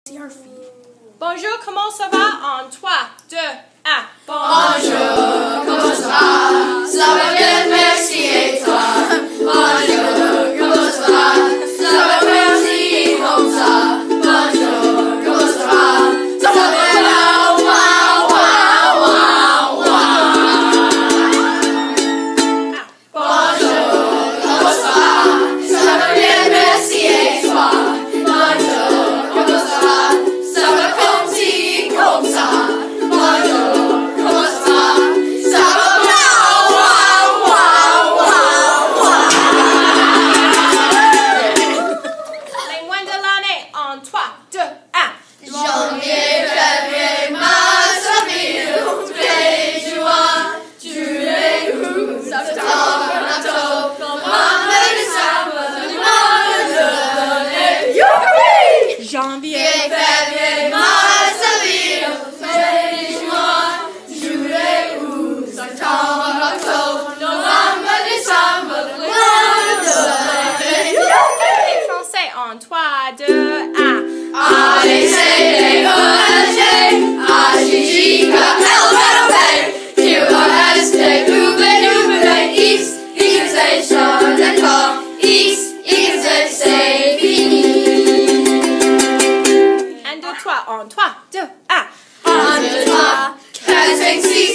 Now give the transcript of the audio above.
Bonjour, comment ça va? En 3, 2, 1. Bonjour, comment ça va? Ça va bien, merci, et toi? Bonjour, comment ça va? Ça va bien, merci, comme ça. Bonjour, comment ça va? Ça va bien, waouh, waouh, waouh, waouh. Bonjour, comment ça va? Ça va bien, merci, et toi? Bonjour, comment ça va? Ça va comme ci, comme ça. Bonjour, comment ça va? Ça va waouh, waouh, waouh, waouh. Les mois de l'année en 3, 2, 1. Janvier, février, mars, avril, mai, juin, juillet, août, septembre, octobre, novembre, décembre, le mois de l'année. Youpi! Janvier, Février, mars, avril, mai, juin, juillet, août, septembre, octobre, novembre, décembre, le mois de l'année. Youpi! les Français en 3, 2, 1. A, B, C, D, E, F, G, H, I, J, K, L, M, N, O, P, Q, R, S, T, U, V, W, X, Y, Z, d'accord, X, Y, Z, c'est fini. 1, 2, 3, en 3, 2, 1. 1, 2, 3, 4, 5, 6,